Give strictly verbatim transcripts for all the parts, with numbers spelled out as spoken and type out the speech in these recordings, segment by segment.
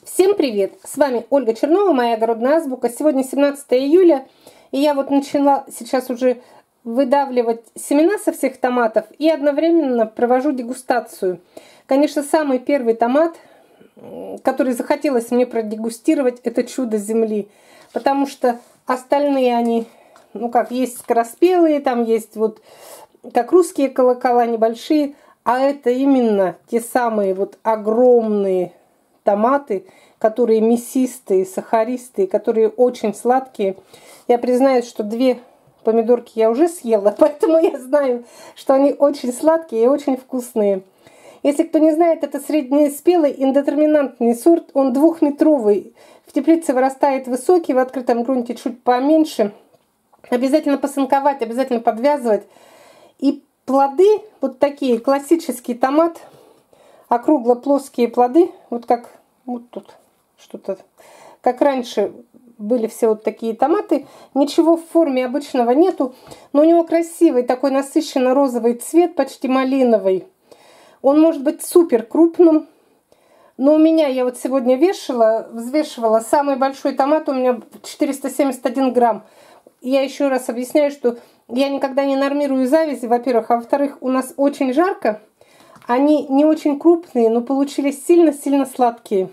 Всем привет! С вами Ольга Чернова, моя огородная азбука. Сегодня семнадцатое июля, и я вот начала сейчас уже выдавливать семена со всех томатов и одновременно провожу дегустацию. Конечно, самый первый томат, который захотелось мне продегустировать, это чудо земли, потому что остальные они, ну как, есть скороспелые, там есть вот как русские колокола небольшие, а это именно те самые вот огромные томаты, которые мясистые, сахаристые, которые очень сладкие. Я признаюсь, что две помидорки я уже съела, поэтому я знаю, что они очень сладкие и очень вкусные. Если кто не знает, это среднеспелый индетерминантный сорт, он двухметровый. В теплице вырастает высокий, в открытом грунте чуть поменьше. Обязательно посынковать, обязательно подвязывать. И плоды, вот такие, классический томат, округло-плоские плоды, вот как вот тут что-то, как раньше были все вот такие томаты, ничего в форме обычного нету, но у него красивый такой насыщенно-розовый цвет, почти малиновый. Он может быть супер крупным, но у меня, я вот сегодня вешала, взвешивала, самый большой томат у меня четыреста семьдесят один грамм. Я еще раз объясняю, что я никогда не нормирую завязи, во-первых, а во-вторых, у нас очень жарко. Они не очень крупные, но получились сильно-сильно сладкие.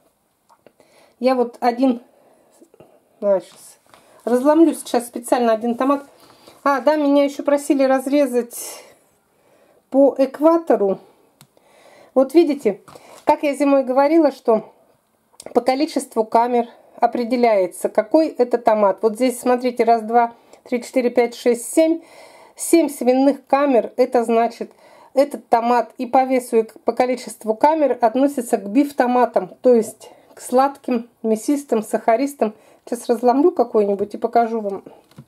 Я вот один... Давай сейчас разломлю сейчас специально один томат. А, да, меня еще просили разрезать по экватору. Вот видите, как я зимой говорила, что по количеству камер определяется, какой это томат. Вот здесь, смотрите, раз, два, три, четыре, пять, шесть, семь. Семь свиных камер, это значит... Этот томат и по весу, и по количеству камер относится к биф-томатам, то есть к сладким, мясистым, сахаристым. Сейчас разломлю какой-нибудь и покажу вам.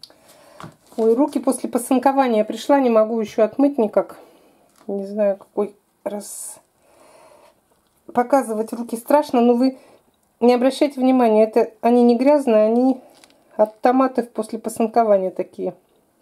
Ой, руки после посынкования пришла, не могу еще отмыть никак. Не знаю, какой раз показывать руки страшно, но вы не обращайте внимания, это они не грязные, они от томатов после посынкования такие.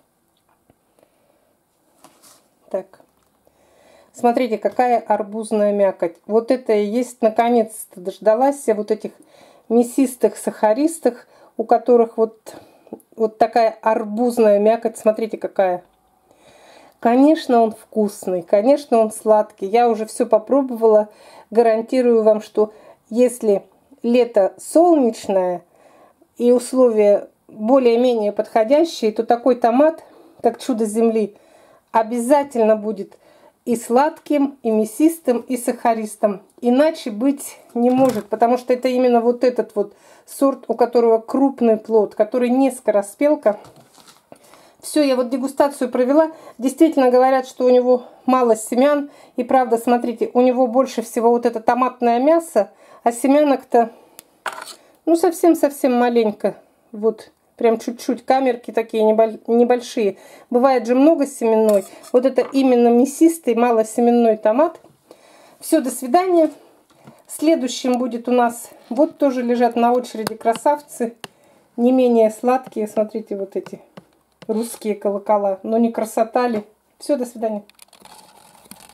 Так. Смотрите, какая арбузная мякоть. Вот это и есть, наконец-то дождалась я вот этих мясистых, сахаристых, у которых вот, вот такая арбузная мякоть. Смотрите, какая. Конечно, он вкусный, конечно, он сладкий. Я уже все попробовала. Гарантирую вам, что если лето солнечное и условия более-менее подходящие, то такой томат, как чудо земли, обязательно будет и сладким, и мясистым, и сахаристым. Иначе быть не может, потому что это именно вот этот вот сорт, у которого крупный плод, который не скороспелка. Все, я вот дегустацию провела. Действительно говорят, что у него мало семян. И правда, смотрите, у него больше всего вот это томатное мясо, а семянок-то, ну, совсем-совсем маленько. Вот. Прям чуть-чуть, камерки такие небольшие. Бывает же много семенной. Вот это именно мясистый, малосеменной томат. Все, до свидания. Следующим будет у нас, вот тоже лежат на очереди красавцы. Не менее сладкие, смотрите, вот эти русские колокола. Но не красота ли? Все, до свидания.